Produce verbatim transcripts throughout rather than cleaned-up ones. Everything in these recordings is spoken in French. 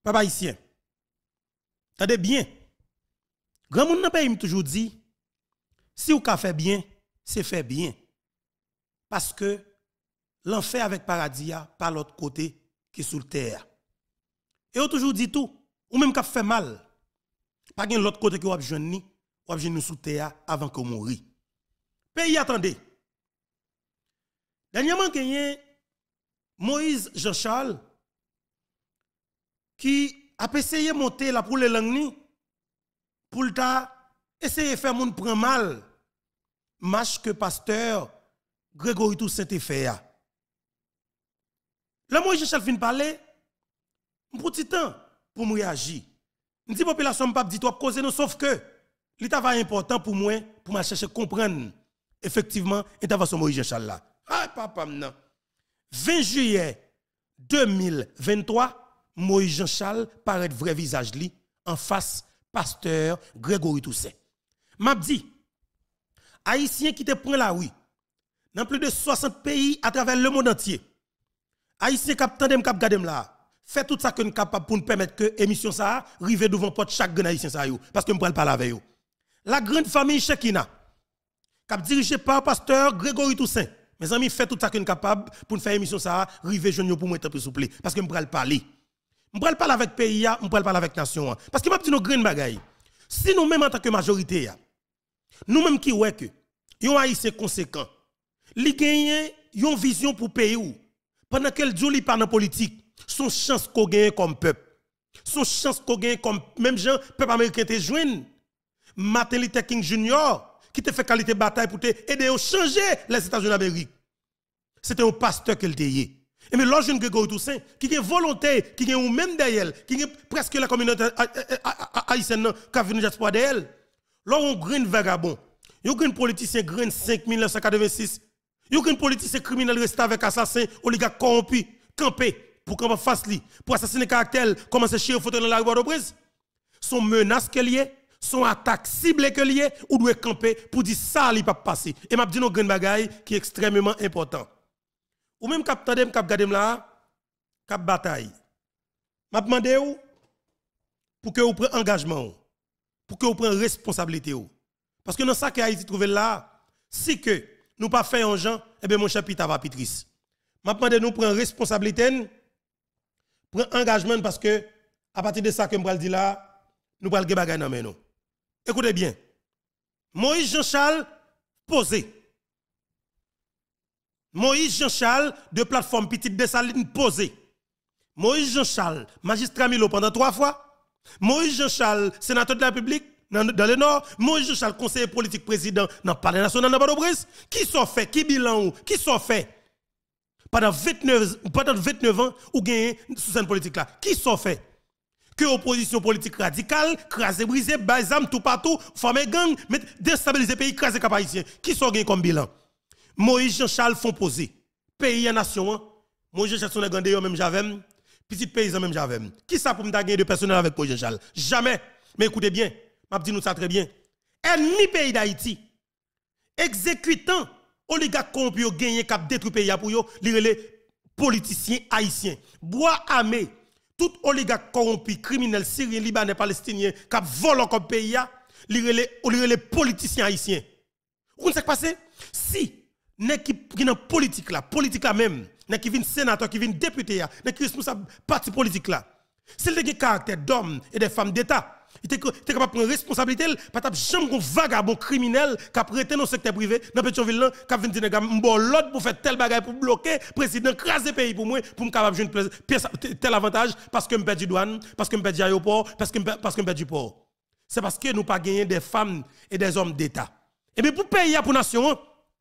Papa haïtien. Attendez bien. Grand monde dans pays m'a toujours dit si ou ka fait bien, c'est fait bien. Parce que l'enfer avec paradis a par l'autre côté qui est sous le terre. Et on toujours dit tout, ou même qu'a fait mal. Pas gen l'autre côté qui ou besoin ni, ou besoin nous sous terre avant qu'on mourir. Pays attendez. Dernièrement gagné Moïse Jean-Charles qui a essayé de monter là pour les langues pour ta essayer de faire moun prend mal marche que pasteur Grégory Toussaint fait. Là Moïse Jean-Charles vient parler pour petit temps pour me réagir. Je dis population pas dit toi causer non sauf que l'état va important pour moi pour me chercher comprendre effectivement intervention Moïse Jean-Charles là. Ah papa non. vingt juillet deux mille vingt-trois Moïse Jean-Charles paraît vrai visage li en face pasteur Grégory Toussaint. M'a dit haïtien qui te prend la rue dans plus de soixante pays à travers le monde entier. Haïtien cap tandem cap gadem là. Fait tout ça que nous capable pour nous permettre que émission ça rive devant porte chaque grand haïtien ça yo parce que me pral parler avec yo. La grande famille Chekina cap dirigé par pasteur Grégory Toussaint. Mes amis fait tout ça que nous capable pour nous faire émission ça rive jeune pour moi être plus souple parce que me pral parler. Me pral parler avec pays a, me pral parler avec nation parce que m'a dit nos grande bagaille. Si nous même en tant que majorité nous même qui ouais que yon haïtien conséquent li gagne yon vision pour pays ou pendant qu'elle joue li pas dans politique son chance qu'on gagne comme peuple son chance qu'on gagne comme même gens peuple américain te joindre Martin Luther King Junior qui te fait qualité bataille pour te aider à changer les États-Unis d'Amérique c'était un pasteur qu'elle était et mais l'autre jeune Grégory Toussaint qui est volontaire qui est ou même derrière qui est presque la communauté haïtienne qui a venu diaspora d'elle là on green vagabond yon green politicien green cinq mille neuf cent quatre-vingt-six yon green politicien criminel resté avec assassin oligarque corrompu campé pour qu'on fasse li pour assassiner caractère commencer chier photo dans la rue Port-au-Prince son menace qu'elle y est son attaque ciblée qu'elle y est ou doit camper pour dire ça li pas passer et m'a dit nos green bagaille qui est extrêmement important ou même cap tandem cap gadem là cap bataille m'a demandé ou pour que vous preniez engagement pour que vous preniez responsabilité ou parce que dans ça que Haïti trouve là si que nous pas fait un gens et bien mon chapitre va pitris m'a demandé nous prendre responsabilité prendre engagement parce que à partir de ça que me dire là nous pral gen bagay nan men nous écoutez bien Moïse Jean-Charles posé Moïse Jean-Charles de plateforme Petite Dessaline posé Moïse Jean-Charles magistrat Milo pendant trois fois Moïse Jean-Charles sénateur de la République dans, dans le Nord Moïse Jean-Charles conseiller politique président dans le Palais national de Port-au-Prince qui sont fait qui bilan ou qui sont fait pendant vingt-neuf pendant vingt-neuf ans ou gagné sous cette politique là qui sont fait que opposition politique radicale craser briser bazam tout partout former gang mettre déstabiliser pays craser cap haïtien qui sont gagné comme bilan Moïse Jean-Charles font poser pays en nation Moïse Jean-Charles son gandé yo même j'avais petit paysan même j'avais qui ça pour me gagner de personnel avec Moïse Jean-Charles jamais mais écoutez bien m'a dit nous ça très bien ennemi pays d'Haïti exécutant oligarque corrompu yo gagné cap détruire pays pour yo les politiciens haïtiens bois armé tout oligarque corrompu criminel syrien libanais palestinien cap vole comme pays a les politiciens haïtiens vous savez ce qui passe si n'est qui qui dans politique là politique là même n'est qui vient sénateur qui vient député là n'est qui responsable parti politique là c'est le caractère d'hommes et des femmes d'état il était capable de prendre responsabilité pas t'a jamais un vagabond criminel qui a prêté dans le secteur privé dans Pétionville là qui vient dire bon l'autre pour faire tel bagage pour bloquer président craser pays pour moi pour me capable jouer tel avantage parce que me perd du douane parce que me perd du aéroport parce que parce que me perd du port c'est parce que nous pas gagner des femmes et des hommes d'état et bien pour pays pour nation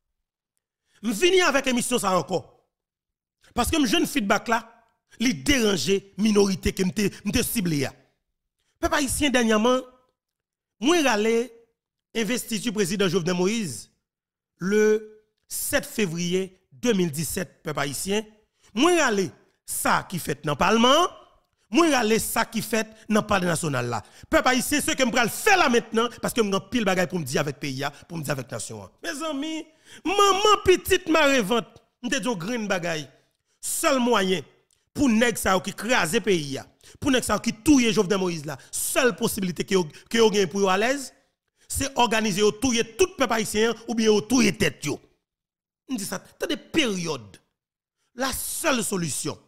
me finir avec émission ça encore parce que me jeune feedback là li déranger minorité que m'te m'te ciblé. Peuple haïtien dernièrement, moi ralé investiture président Jovenel Moïse le sept février deux mille dix-sept peuple haïtien, moi ralé ça qui fait dans le parlement, moi ralé ça qui fait dans le parlement national là. Peuple haïtien ce que me pral faire là maintenant parce que me pile bagaille pour me dire avec pays pour me dire avec nation. Mes amis, maman petite ma revente, m'te dit green bagaille. Seul moyen pour nèg ça qui crase pays pour nèg ça qui touye Jovenel Moïse là, seule possibilité que que yo gagne pour yo à l'aise, c'est organiser yo touye tout peuple haïtien ou bien yo touye tête yo. On dit ça, t'as des périodes. La seule solution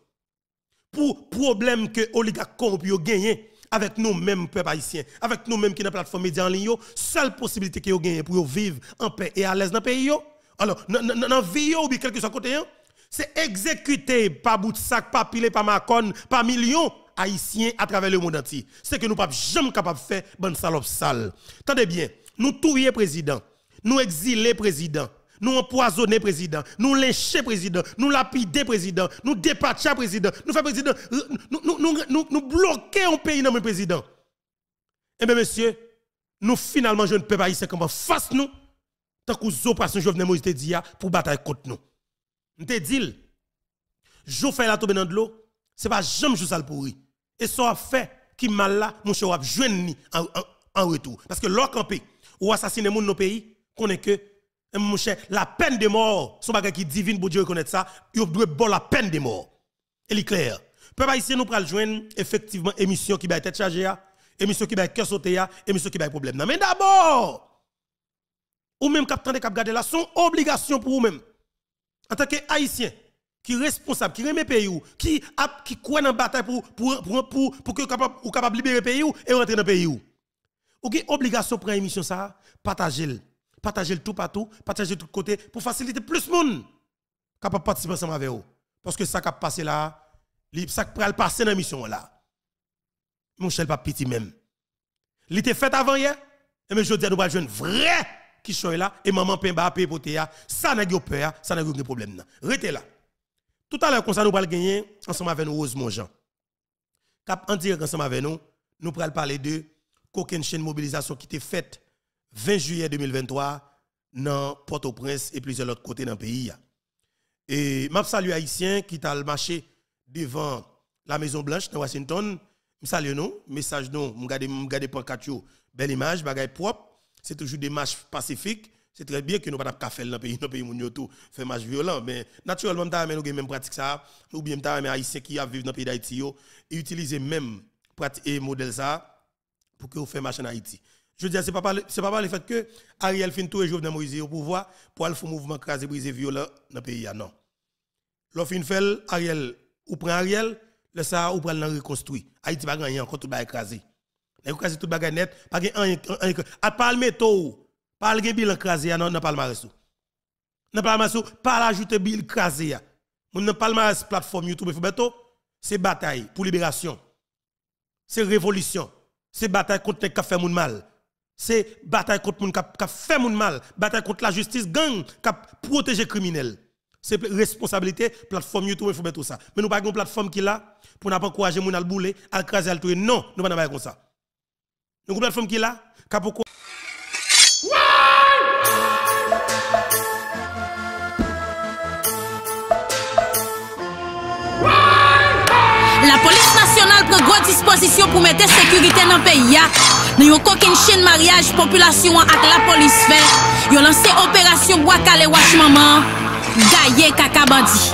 pour problème que oligarques corrompus ont gagné avec nous-mêmes, peuple haïtien, avec nous-mêmes qui dans la plateforme média en ligne, seule possibilité que vous gagnez pour vivre en paix et à l'aise dans le pays, alors, dans la vie ou bien quelque soit côté, c'est exécuter par bout de sac, par pile, par macon, par millions haïtiens à travers le monde entier. C'est que nous ne sommes jamais capables de faire bonne salope sale. Attendez bien, nous touyer président, nous exiler président, nous empoisonner président, nous lyncher président, nous lapider président, nous dépatcher président, nous faire président, nous, nous, nous, nous, nous bloquer un pays dans le président. Eh bien, monsieur, nous finalement, jeunes peuple haïtien, comment face nous, tant que les opérations Jovenel Moïse te dit pour bataille contre nous. Nous te dit, je fais la tombe dans de l'eau, c'est pas jamais juste ça le pourri. Et ça fait qui mal là, mon cher, a joindre en, en, en retour. Parce que l'or campé, ou assassiner moun dans pays, connaît que mon cher, la peine de mort, son bagage qui divine pour Dieu reconnaître ça, il doit bon la peine de mort. Elle est claire. Peuple haïtien nous pral joindre effectivement émission qui va être chargée, émission qui va être cœur sauté, émission qui va être problème. Non, mais d'abord, ou même capitaine de cap garder là, son obligation pour vous même en tant que haïtien qui est responsable, qui remet pays ou qui a qui croit dans bataille pour pour pour pour, pour que capable ou capable libérer pays ou et rentrer dans pays ou. Ou qui obligation prendre émission ça, partager partager le tout partout, partager tout côté pour faciliter plus de monde capable participer ensemble avec vous. Parce que ça qui a passé là, ça qui va passer dans la mission là. Mon cher pas petit même. Il était fait avant hier, et mais je dis nous va jouer vrai qui soit là et maman Pemba paye pour ya, ça n'a pas peur, ça n'a pas problème. Restez là. Tout à l'heure comme ça nous va gagner ensemble avec nous Rosemont Jean. Cap en direct ensemble avec nous, nous allons parler de qu'aucune chaîne de mobilisation qui était faite vingt juillet deux mille vingt-trois dans Port-au-Prince et plusieurs autres côtés dans le pays. Et m'a salué haïtien qui t'a marché devant la Maison Blanche dans Washington. Je salue nous, message nous, m'gade m'gade pancarte yo, belle image, bagay propre. C'est toujours des marches pacifiques. C'est très bien que nous pas faire dans le pays, dans le pays moun tout faire marche violent, mais naturellement nous avons même pratique ça, ou bien nous avons haïtien qui vivent dans le pays d'Haïti yo, et utiliser même pratique et modèle ça pour que vous fassiez marche en Haïti. Je veux dire, ce n'est pas, pas le fait que Ariel fin tout et Jovenel Moïse au pouvoir pour aller faire un mouvement crasé, brisé, violent dans le pays. Non. L'offre fin fait, Ariel, ou prend Ariel, le ça, ou prend le reconstruit. Haïti va gagner encore tout le écrasé. Il écrasé tout le net, pas gagner un. À part le métaux, pas le bilan écrasé, non, non, pas le maresou. Non, pas le maresou, pas l'ajouter bilan écrasé. On n'a pas le maresou plateforme YouTube, c'est bataille pour libération. C'est révolution. C'est bataille contre les qui fait moun mal. C'est bataille contre les qui fait moun mal. Bataille contre la justice, gang, qui protège les criminels. C'est responsabilité, plateforme YouTube, il faut mettre tout ça. Mais nous n'avons pas une plateforme qui est là pour ne pas encourager les gens à bouler, à craser, à le tuer. Non, nous ne pouvons pas comme ça. Nous avons une plateforme qui est là, qui a pourquoi. La police nationale prend grande disposition pour mettre sécurité dans le pays. Nous avons aucune chaîne mariage population avec la police fait. Ils ont lancé opération Bois Calais Wash Maman. Gaye Kaka Bandi.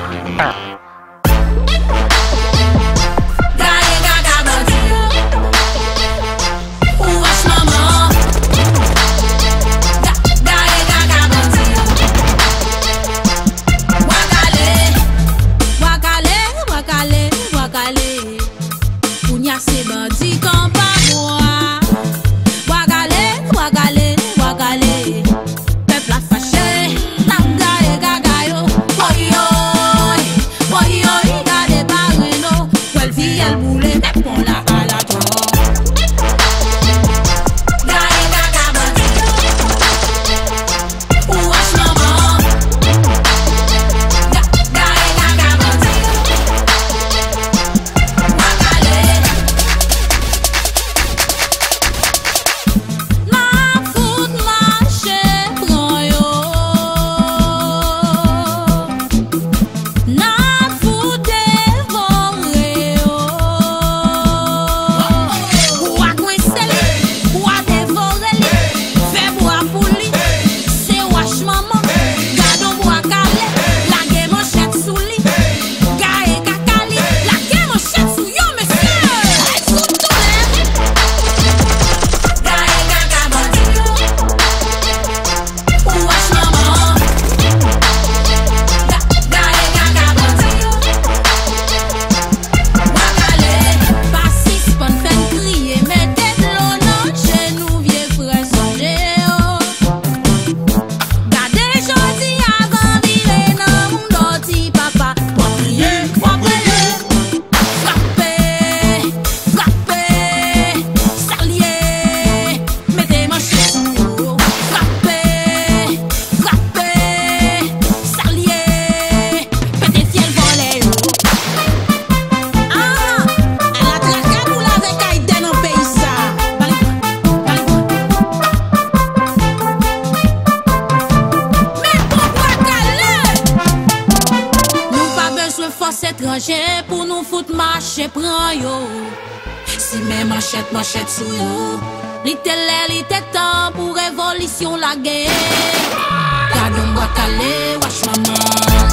étranger pour nous foutre marcher prend yo. Si mes manchettes manchettes sous yo, li télé li temps pour révolution la guerre. Gardons bois calé, wash maman.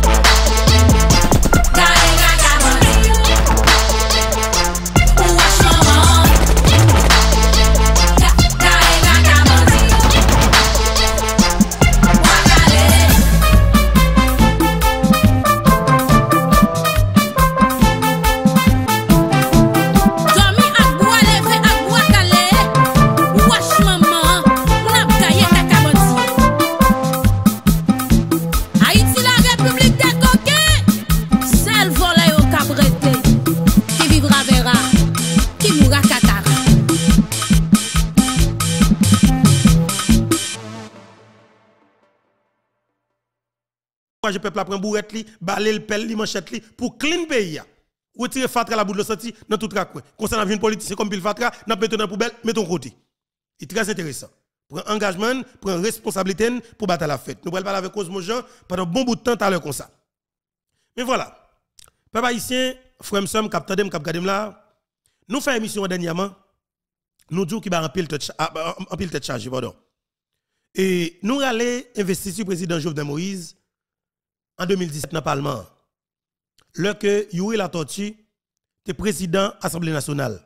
Je peuple prend bourrette li, balé le pelle li manchette li pour clean pays. Retirer fatra la bout de sortie dans tout coin. Concernant une politicien comme pile fatra, n'a mettre dans poubelle, mettons côté. C'est très intéressant. Prend engagement, prend responsabilité pour battre la fête. Nous allons parler avec Cosmo Jean pendant un bon bout de temps à l'heure comme ça. Mais voilà. Peuple haïtien, frère Sam, cap tandem, cap gadem là, nous faisons émission dernièrement. Nous disons qu'il va en pile tête en pile tête chargée, pardon. Et nous allons investir sur le président Jovenel Moïse en deux mille dix-sept dans le Parlement. Lorsque Yuri la tortue était président de l'Assemblée nationale.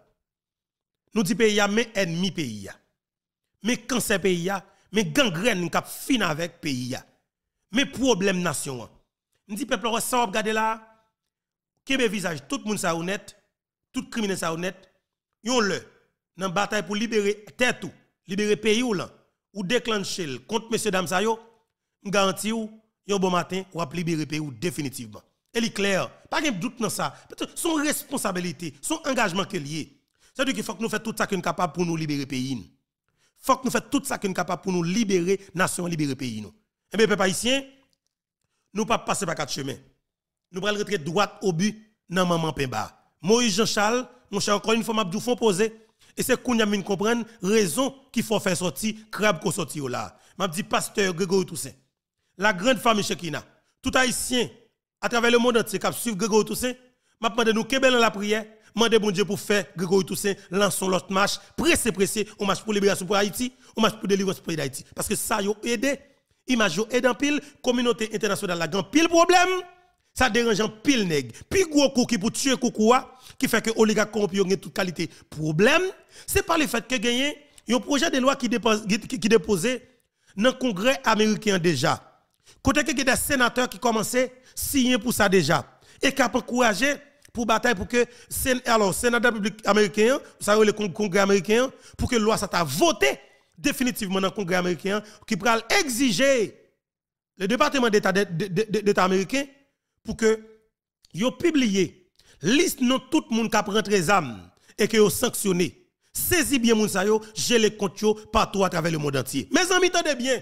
Nous disons pays mais ennemi pays. Mais cancer pays, mais gangrène qui fin avec pays. Mais problème nation. Nous disons peuple ça regarder là, Québec visage tout le monde ça honnête, tout criminel ça honnête. Yon le dans bataille pour libérer terre tout, libérer pays ou là ou déclencher contre monsieur dame ça yo, garantie ou yon bon matin ou ap libérer pays ou définitivement. Elle est claire, pas de doute dans ça. Son responsabilité, son engagement qu'il lié. C'est-à-dire qu'il faut que nous fassions tout ça qu'on est capable pour nous libérer pays. Il faut que nous fassions tout ça qu'on est capable pour nous libérer nation, libérer pays. Eh bien, peuple haïtien, nous ne pouvons pas passer par quatre chemins. Nous allons rentrer droite au but dans maman Pemba. Moïse Jean-Charles, mon cher, encore une fois, m'a font poser. Et c'est qu'on y a mis comprendre raison qu'il faut faire sortir, crabe qu'on sortir là. M'a dit pasteur Grégory Toussaint. La grande famille Chekina, tout haïtien, à travers le monde entier, qui suivent Grégory Toussaint, m'a demandé nous Québec dans la prière, demandé bon Dieu pour faire Grégory Toussaint, lançons l'autre marche, pressé, pressé, on marche pour libération pour Haïti, on marche pour délivrance pour d'Haïti. Parce que ça, yo aidé, image yo aidé en pile, communauté internationale la grand pile problème, ça dérange en pile nèg. Puis gros coup qui pour tuer Koukoua, qui fait que oligarque corrompu ont toute qualité. Problème, c'est pas le fait que gagné, un projet de loi qui dépose, qui, qui déposé dans le Congrès américain déjà. Côté que des sénateurs qui commençaient à signer pour ça déjà. Et qui ont encouragé pour bataille pour que alors Sénat de la République américain, ça le Congrès américain, pour que la loi ça a voté définitivement dans le Congrès américain, qui pourra exiger le département d'État d'État américain pour que yo publié liste non tout le monde qui a rentré les âmes et que yo sanctionné. Saisi bien moun sa yo, j'ai les comptes partout à travers le monde entier. Mes amis, tendez bien.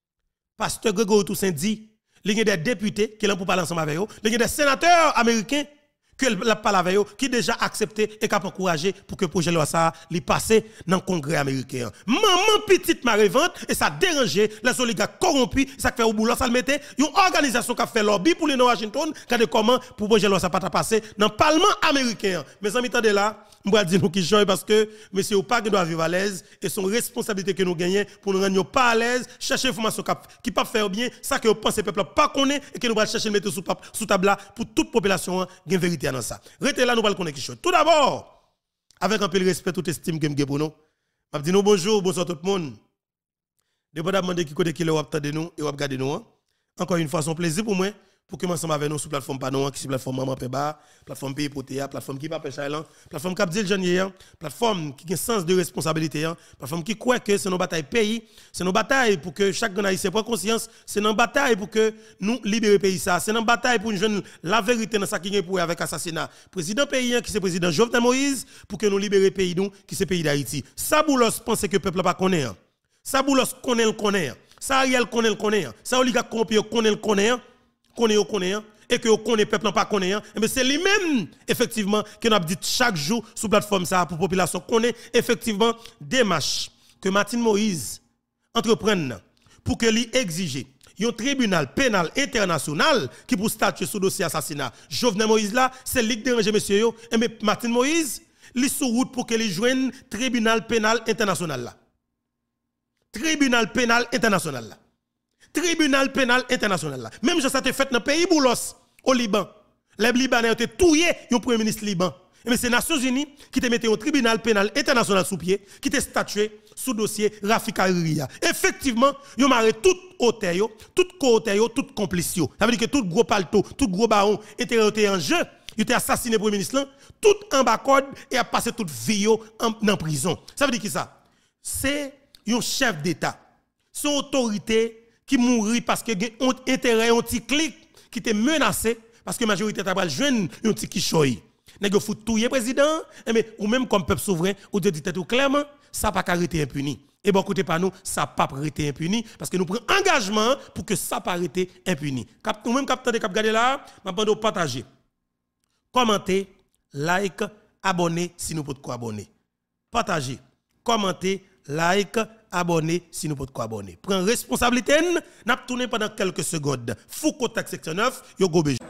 Pasteur Grégory Toussaint dit, il y a des députés qui l'ont pour parler ensemble avec eux, il y a des sénateurs américains qui l'ont parlé avec eux, qui déjà accepté et qui ont encouragé pour que le projet de loi ça li passe dans le Congrès américain. Maman petite marevante et ça dérangé les oligarques corrompus, ça fait au boulot, ça le mettait une organisation qui a fait lobby pour les Washington, qui a comment pour projet de loi ça pas passer dans le Parlement américain. Mes amis, attendez là, je vais dire nous qui jouons parce que monsieur ou pas qui doit vivre à l'aise et son responsabilité que nous gagnons pour nous rendre pas à l'aise, chercher information qui pas faire bien, ça que vous pensez peuple pas connaît et que nous allons chercher mettre sous sous table là pour toute population gain vérité dans ça. Restez là nous allons connaître quelque chose. Tout d'abord, avec un peu de respect toute estime que me pour nous. M'a dit nous bonjour, bonsoir tout le monde. D'abord demander qui côté qui le attendre nous et regarder nous. Encore une fois, c'est un plaisir pour moi pour que ensemble avec nous sur plateforme Panon, qui sur plateforme Maman Peba, plateforme Pays Potea, plateforme qui pas Péchailan, plateforme Cap Dil Jeune, plateforme qui a un sens de responsabilité, plateforme qui croit que c'est nos batailles pays, c'est nos batailles pour que chaque haïtien prenne conscience, c'est nos batailles pour que nous libérer pays ça, c'est nos batailles pour nous joindre la vérité dans ça qui est pour avec assassinat. Président pays qui c'est président Jovenel Moïse pour que nous libérer pays nous qui c'est pays d'Haïti. Ça Boulos pense que le peuple pas connaît. Ça Boulos connaît le connaît. Ça Ariel connaît le connaît. Ça oligarque corrompu connaît le connaît. Connaît au connaît et que connaît peuple pas connaît mais c'est lui même effectivement que nous a dit chaque jour sur plateforme ça pour population connaît effectivement démarche que Martine Moïse entreprenne pour que lui exiger un tribunal pénal international qui pour statuer sur dossier assassinat Jovenel Moïse là, c'est ligue déranger monsieur yo, et mais Martin Moïse, li sous route pour que les joignent tribunal pénal international là. Tribunal pénal international là. Tribunal pénal international là. Même je ça te fait dans le pays Boulos au Liban. Les Libanais ont tué un premier ministre Liban. Mais c'est les Nations Unies qui te mettent au tribunal pénal international sous pied, qui te statué sous dossier Rafika Ria. Effectivement, ils ont marré tout hôtel, tout co-hôtel, tout complice. Ça veut dire que tout gros palto, tout gros baron était en jeu. Il était assassiné pour le ministre, tout en bas code et a passé toute vie en prison. Ça veut dire que ça, c'est un chef d'État, son autorité qui mourit parce que un intérêt, un petit clic qui était menacé parce que la majorité est jeune, un petit qui choy. Nèg faut touyer président, mais ou même comme peuple souverain, ou de dit tout clairement, ça pas arrêter impuni. Et bon côté pas nous, ça pas arrêter impuni parce que nous prenons engagement pour que ça pas arrêter impuni. Cap ou même capteur de cap garder là, m'a bande partager. Commentez, like, abonner si nous pouvons quoi abonner. Partagez, commentez, like, abonner si nous pouvons quoi abonner. Prends responsabilité, n'a tourné pendant quelques secondes. Foucault Tax section neuf, yo go beje.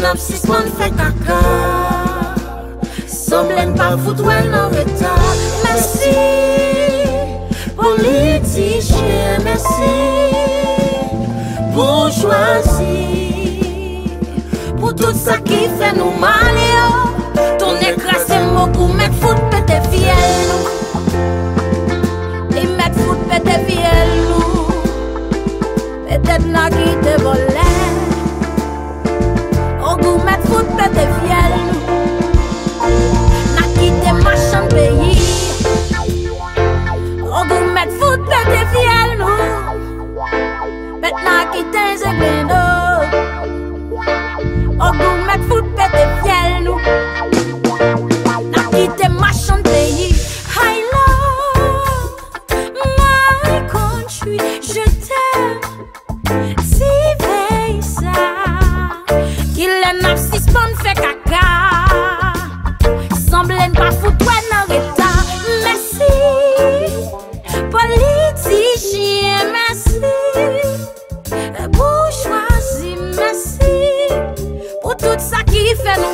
n'a suspend fait caca. Semblent pas foutre dans retard. Merci, politiciens, merci. Bourgeoisie, pour tout ça qui fait nous mal. Ton écrasé beaucoup, mettre foot, pété fiel. Et mettre foot, pété fiel. Peut-être n'a qui te volait. Au goût, mettre foot, pété fiel. N'a quitté machin pays. Au goût, mettre foot, pété fiel. Maintenant quitté Zeglendo. Au goût, mettre foot, pété fiel. N'a quitté machin pays. I love my country. Je t'aime. Si veille ça. Qu'il est n'a suspend fait caca. Semblent pas foutre dans l'état. Merci, politicien, merci. Bourgeoisie, merci. Pour tout ça qui fait nous